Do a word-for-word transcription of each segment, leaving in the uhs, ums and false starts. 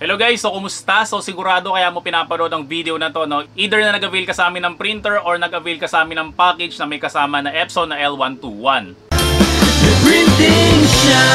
Hello guys, so kumusta? So sigurado kaya mo pinapanood ang video na to, no? Either na nag-avail ka sa amin ng printer or nag-avail ka sa amin ng package na may kasama na Epson na L one twenty-one. The Printing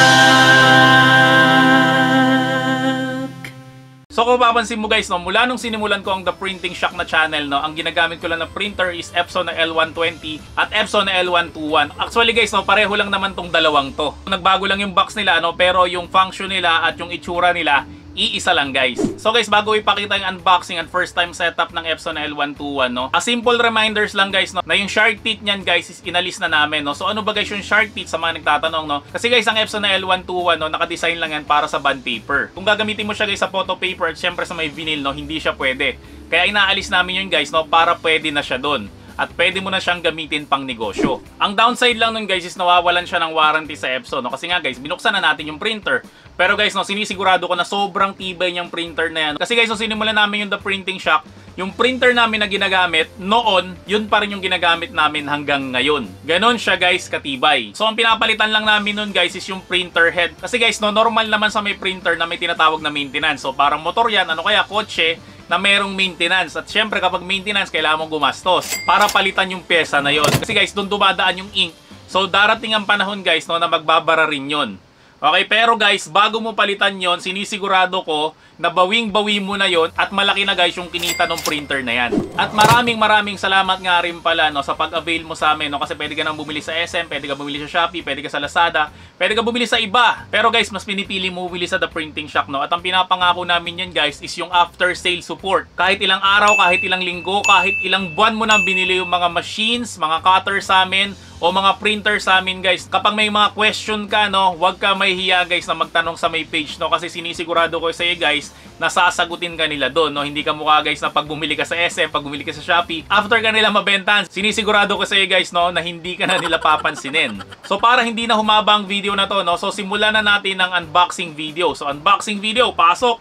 Shock! So kung papansin mo guys, no, mula nung sinimulan ko ang The Printing Shock na channel, no, ang ginagamit ko lang na printer is Epson na L one twenty at Epson na L one twenty-one. Actually guys, no, pareho lang naman tong dalawang to. Nagbago lang yung box nila, no, pero yung function nila at yung itsura nila iisa lang guys. So guys, bago ipakita yung unboxing at first time setup ng Epson L one twenty-one, no, a simple reminders lang guys, no, na yung shark teeth niyan guys is inalis na namin, no. So ano ba guys yung shark teeth sa mga nagtatanong, no? Kasi guys, ang Epson na L one twenty-one, no, naka-design lang yan para sa bond paper. Kung gagamitin mo siya guys sa photo paper at syempre sa may vinyl, no, hindi siya pwede. Kaya inaalis namin yun guys, no, para pwede na siya doon. At pwede mo na siyang gamitin pang negosyo. Ang downside lang nun guys is nawawalan siya ng warranty sa Epson, no? Kasi nga guys, binuksan na natin yung printer. Pero guys, no, sinisigurado ko na sobrang tibay niyang printer na yan. Kasi guys, no, sinimulan namin yung The Printing Shock, yung printer namin na ginagamit noon, yun pa rin yung ginagamit namin hanggang ngayon. Ganon siya guys, katibay. So ang pinapalitan lang namin nun guys is yung printer head. Kasi guys, no, normal naman sa may printer na may tinatawag na maintenance. So parang motor yan, ano kaya, kotse, na merong maintenance. At syempre kapag maintenance, kailangan mong gumastos para palitan yung pyesa na yon. Kasi guys, doon dumadaan yung ink. So darating ang panahon guys, no, na magbabara rin yon. Okay, pero guys, bago mo palitan yon, sinisigurado ko na bawing-bawi mo na yon at malaki na guys yung kinita ng printer na yan. At maraming maraming salamat nga rin pala, no, sa pag-avail mo sa amin, no, kasi pwede ka nang bumili sa S M, pwede ka bumili sa Shopee, pwede ka sa Lazada, pwede ka bumili sa iba. Pero guys, mas pinipili mo bumili sa The Printing Shock, no. At ang pinapangako namin yan guys is yung after sale support. Kahit ilang araw, kahit ilang linggo, kahit ilang buwan mo nang binili yung mga machines, mga cutter sa amin, o mga printer sa amin guys. Kapag may mga question ka, no, huwag ka mahihiya guys na magtanong sa may page, no, kasi sinisigurado ko sa iyo guys na sasagutin ka nila doon, no. Hindi ka mukha guys na pag bumili ka sa S M, pag bumili ka sa Shopee, after ka nila mabentahan, sinisigurado ko sa iyo guys, no, na hindi ka na nila papansinin. So para hindi na humaba ang video na to, no, so simulan na natin ang unboxing video. So unboxing video, pasok!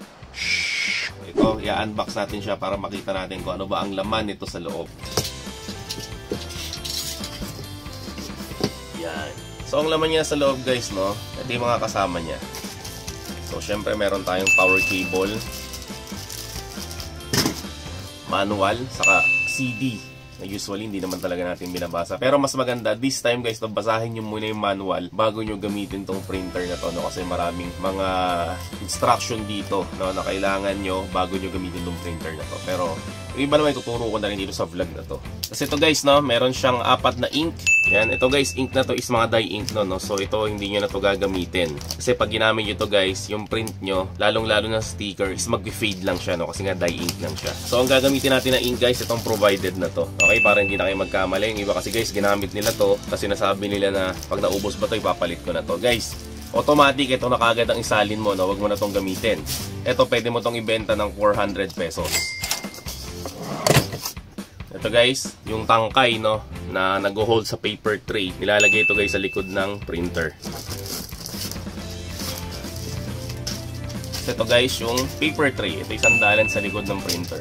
Ito, i-unbox natin siya para makita natin kung ano ba ang laman nito sa loob. Yan. So ang laman niya sa loob guys, no, ito yung mga kasama niya. So syempre meron tayong power cable, manual, saka C D na usually hindi naman talaga natin binabasa. Pero mas maganda this time guys, no, basahin nyo muna yung manual bago nyo gamitin tong printer na to, no, kasi maraming mga instruction dito, no, na kailangan nyo bago nyo gamitin tong printer na to. Pero yung iba naman ituturo ko na rin dito sa vlog na to. Kasi ito guys, no, meron siyang apat na ink. Yan, ito guys, ink na to is mga dye ink, no, no. So ito hindi nyo na to gagamitin. Kasi pag ginamit nyo to guys, yung print nyo, lalong lalo na sticker, is mag-fade lang siya, no, kasi nga dye ink lang siya. So ang gagamitin natin na ink guys, itong provided na to. Okay, para hindi na kayo magkamali. Yung iba kasi guys, ginamit nila to kasi nasabi nila na pag naubos ba to, ipapalit ko na to. Guys, automatic ito na kagad ang isalin mo, no, wag mo na tong gamitin. Ito pwede mo tong ibenta ng four hundred pesos. Ito guys, yung tangkay, no, na nag-hold sa paper tray. Nilalagay ito guys sa likod ng printer. Ito guys, yung paper tray. Ito yung sandalan sa likod ng printer.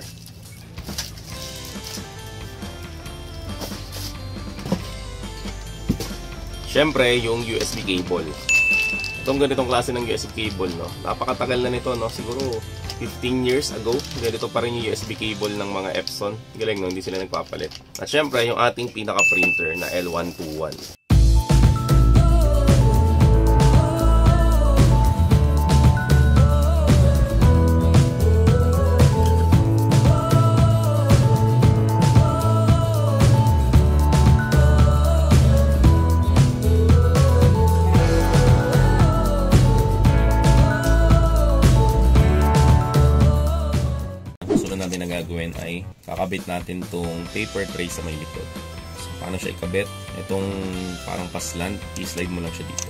Syempre, yung U S B cable. Itong ganitong klase ng U S B cable, no, napakatagal na nito, no, siguro fifteen years ago, ganito pa rin yung U S B cable ng mga Epson. Galing, no, hindi sila nagpapalit. At syempre, yung ating pinaka-printer na L one twenty-one. Natin na gagawin ay kakabit natin tong paper tray sa may likod. So, paano siya ikabit? Itong parang paslan, i-slide mo lang siya dito.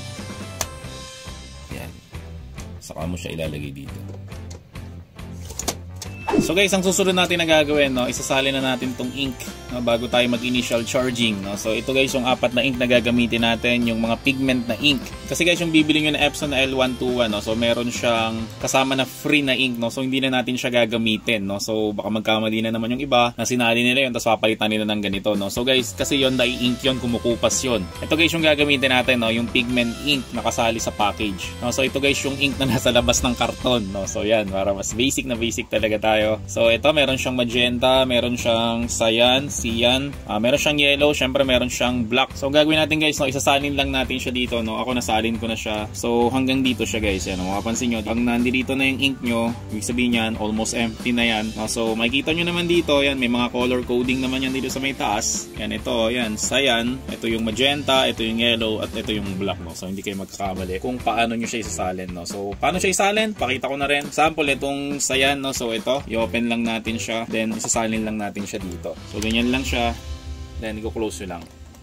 Yan. Saka mo siya ilalagay dito. So guys, ang susunod natin na gagawin, no, isasalin na natin tong ink no, bago tayo mag-initial charging. No? So ito guys yung apat na ink na gagamitin natin, yung mga pigment na ink. Kasi guys yung bibili nyo na Epson na L one twenty-one, no? So meron siyang kasama na free na ink. No? So hindi na natin siya gagamitin. No? So baka magkamali na naman yung iba na sinali nila yun tapos papalitan nila ng ganito. No? So guys kasi yun nai-ink yun, kumukupas yun. Ito guys yung gagamitin natin, no? Yung pigment ink nakasali sa package. No? So ito guys yung ink na nasa labas ng karton. No? So yan, para mas basic na basic talaga tayo. So ito meron siyang magenta, meron siyang cyan, cyan, uh, meron siyang yellow, syempre meron siyang black. So ang gagawin natin guys, no, isasalin lang natin siya dito. No? Ako nasalin ko na siya. So hanggang dito siya guys. Yan, no? Mapapansin nyo, pag nandito na yung ink nyo, ibig sabihin yan, almost empty na yan. No? So makikita nyo naman dito, yan, may mga color coding naman yan dito sa may taas. Yan, ito, yan, cyan, ito yung magenta, ito yung yellow, at ito yung black. No? So hindi kayo magkakamali kung paano nyo siya isasalin. No? So paano siya isalin? Pakita ko na rin. Sample, itong cyan, no? So ito, i-open lang natin siya, then isasalin lang natin siya dito. So ganyan lang siya, then i-close nyo lang.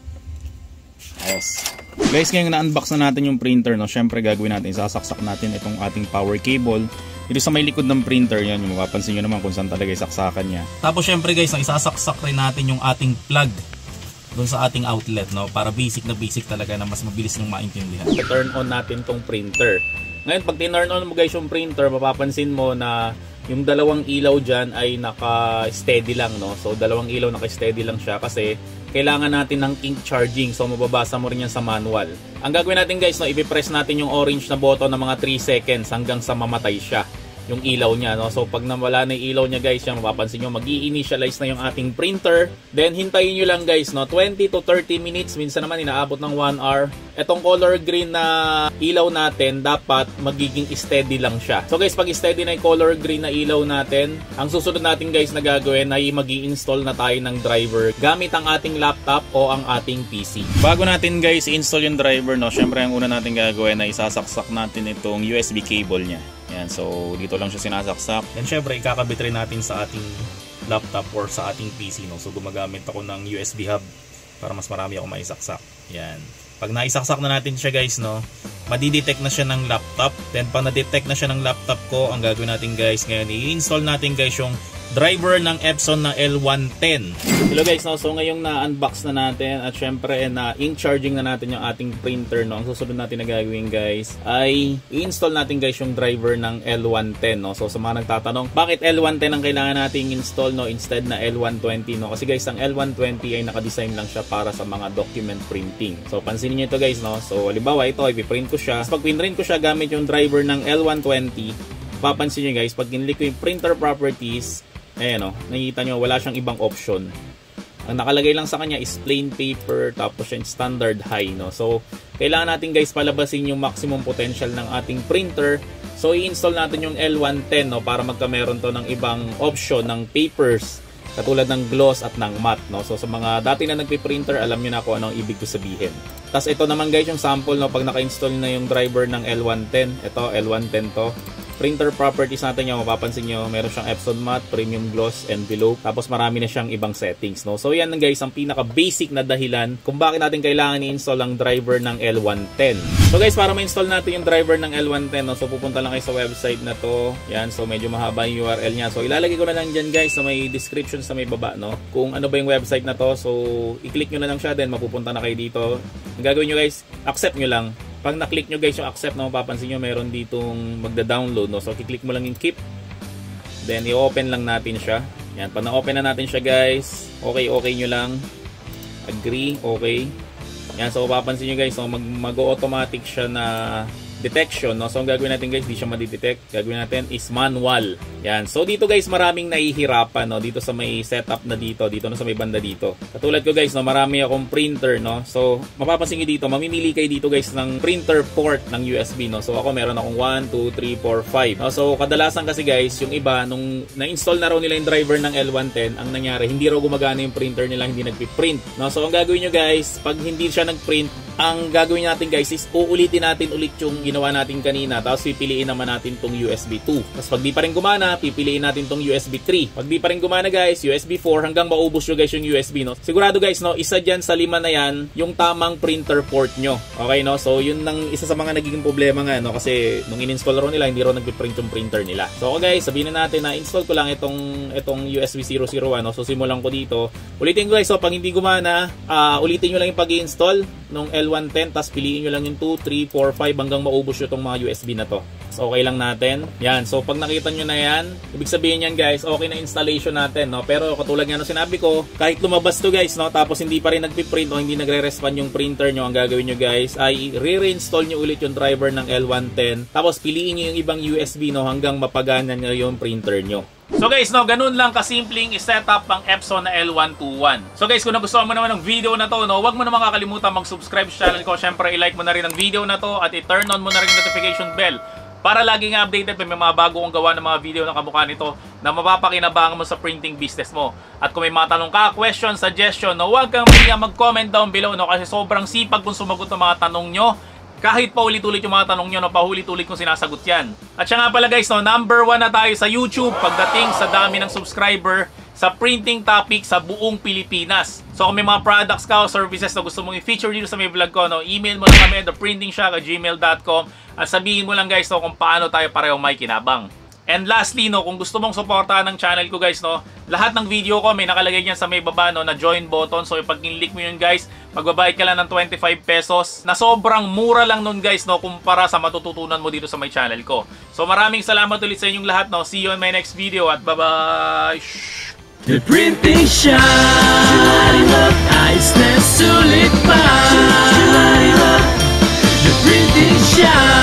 Ayos. Guys, ngayon na-unbox na natin yung printer, no? Syempre gagawin natin, sasaksak natin itong ating power cable dito sa may likod ng printer. Yan, yung mapapansin nyo naman kung saan talaga isaksakan niya. Tapos syempre guys, ang isasaksak rin natin yung ating plug doon sa ating outlet, no? Para basic na basic talaga na mas mabilis nyung maintindihan. Turn on natin tong printer. Ngayon, pag tinurn on mo guys yung printer, mapapansin mo na yung dalawang ilaw dyan ay naka-steady lang, no? So, dalawang ilaw naka-steady lang siya kasi kailangan natin ng ink charging. So, mababasa mo rin yan sa manual. Ang gagawin natin guys, no, ipipress natin yung orange na button ng mga three seconds hanggang sa mamatay siya yung ilaw niya, no? So pag nawala na yung ilaw niya guys, yan mapapansin nyo, mag-i-initialize na yung ating printer. Then hintayin nyo lang guys, no, twenty to thirty minutes, minsan naman inaabot ng one hour. Etong color green na ilaw natin, dapat magiging steady lang siya. So guys, pag steady na yung color green na ilaw natin, ang susunod natin guys na gagawin ay mag-i-install na tayo ng driver gamit ang ating laptop o ang ating P C. Bago natin guys i-install yung driver, no, syempre ang una natin gagawin ay isasaksak natin itong U S B cable niya. Yan, so dito lang siya sinasaksak. And syempre ikakabit rin natin sa ating laptop or sa ating P C, no? So gumagamit ako ng U S B hub para mas marami ako maisaksak. Yan. Pag naisaksak na natin siya guys, no, madidetect na siya ng laptop. Then pag na-detect na siya ng laptop ko, ang gagawin natin guys ngayon, i-install natin guys yung driver ng Epson na L one ten. Hello guys, no? So ngayong na-unbox na natin at syempre na ink charging na natin yung ating printer, no? Ang susunod natin na gagawin guys ay i-install natin guys yung driver ng L one ten, no? So sa mga nagtatanong, bakit L one ten ang kailangan nating install, no, instead na L one twenty, no? Kasi guys, ang L one twenty ay nakadesign lang siya para sa mga document printing. So pansinin niyo ito guys, no? So halimbawa ito, ipiprint ko siya. Pag pinrint ko siya gamit yung driver ng L one twenty, papansin niyo guys, pag kinlik ko yung printer properties, ayan, no, nakikita nyo wala siyang ibang option. Ang nakalagay lang sa kanya is plain paper, tapos yung standard high, no. So kailangan natin guys palabasin yung maximum potential ng ating printer. So i-install natin yung L one ten, no, para magkameron to ng ibang option ng papers katulad ng gloss at ng matte, no. So sa mga dati na nagpi-printer, alam niyo na kung ano ang ibig ko sabihin. Tapos ito naman guys yung sample, no, pag naka-install na yung driver ng L one ten, ito L one ten to. Printer properties natin yung mapapansin nyo, meron siyang Epson Matte, Premium Gloss, Envelope, tapos marami na siyang ibang settings, no? So yan guys, ang pinaka basic na dahilan kung bakit natin kailangan i-install ang driver ng L one ten. So guys, para ma-install natin yung driver ng L one ten, no, so pupunta lang kayo sa website na to. Yan, so medyo mahaba yung U R L niya. So ilalagay ko na lang dyan guys sa may description sa may baba, no, kung ano ba yung website na to. So i-click nyo na lang siya, then mapupunta na kayo dito. Ang gagawin nyo guys, accept nyo lang. Pag na-click nyo guys yung accept, no, mapapansin nyo meron ditong magda-download, no. So i-click mo lang yung keep. Then i-open lang natin siya. Yan, pag na-open na natin siya guys, okay, okay nyo lang. Agree, okay. Yan, so mapapansin nyo guys, no, mag-automatic siya na detection, no. So ang gagawin natin guys, di siya ma-detect. Gagawin natin is manual. Yan. So dito guys, maraming nahihirapan, no, dito sa may setup na dito, dito na sa may banda dito. Katulad ko guys, no, marami akong printer, no. So mapapansin niyo dito, mamimili kayo dito guys ng printer port ng U S B, no. So ako meron akong one, two, three, four, five. No? So kadalasan kasi guys, yung iba nung na-install na raw nila yung driver ng L one ten, ang nangyari, hindi raw gumagana yung printer nila, hindi nagpi-print. No? So ang gagawin niyo guys, pag hindi siya nag-print, ang gagawin natin guys is uulitin natin ulit yung ginawa natin kanina, tapos pipiliin naman natin tong U S B two. Tapos pag di pa rin gumana, gumana, pipiliin natin tong U S B three. Pag di pa rin gumana guys, U S B four hanggang maubos nyo guys yung U S B, no. Sigurado guys, no, isa dyan sa lima na yan yung tamang printer port nyo. Okay, no? So yun nang isa sa mga nagiging problema nga, no, kasi nung in-install ro nila, hindi ro nagpi-print yung printer nila. So okay guys, sabihin na natin na install ko lang itong itong U S B zero zero one, no. So simulan ko dito. Ulitin ko guys, so pag hindi gumana, uh, ulitin nyo lang yung pag-i-install nung L one ten, tapos piliin nyo lang yung two, three, four, five hanggang maubos nyo itong mga U S B na to. So okay lang natin. Yan, so pag nakita nyo na yan, ibig sabihin yan guys, okay na installation natin, no. Pero katulad nga nung sinabi ko, kahit lumabas to guys, no, tapos hindi pa rin nagpi-print o hindi nagre-respond yung printer nyo, ang gagawin nyo guys ay re-reinstall nyo ulit yung driver ng L one ten, tapos piliin nyo yung ibang U S B, no, hanggang mapagana nyo yung printer nyo. So guys, no, ganun lang kasimpleng i-setup ang Epson na L one twenty-one. So guys, kung nagustuhan mo naman ng video na to, no, wag mo naman kakalimutan mag-subscribe sa channel ko. Syempre, i-like mo na rin ang video na to at i-turn on mo na rin yung notification bell para lagi nga updated pa may mga bago kong gawa ng mga video na kamukha nito na mapapakinabangan mo sa printing business mo. At kung may mga tanong ka, question, suggestion, no, huwag kang mag-comment down below, no, kasi sobrang sipag kung sumagot ng mga tanong nyo. Kahit paulit-ulit yung mga tanong nyo, no, paulit-ulit kong sinasagot yan. At siya nga pala guys, no, number one na tayo sa YouTube pagdating sa dami ng subscriber sa printing topic sa buong Pilipinas. So kung may mga products ka o services na gusto mong i-feature dito sa may vlog ko, no, email mo lang kami, the printing shack at gmail dot com, at sabihin mo lang guys, no, kung paano tayo parehong may kinabang. And lastly, no, kung gusto mong suportahan ng channel ko guys, no, lahat ng video ko may nakalagay niyan sa may baba, no, na join button. So pag in-click mo yun guys, magbabayad ka lang ng twenty-five pesos na sobrang mura lang nun guys, no, kumpara sa matututunan mo dito sa my channel ko. So maraming salamat ulit sa inyong lahat, no. See you in my next video at bye-bye. The Printing Shack, ayos na sulit pa. The Printing Shack.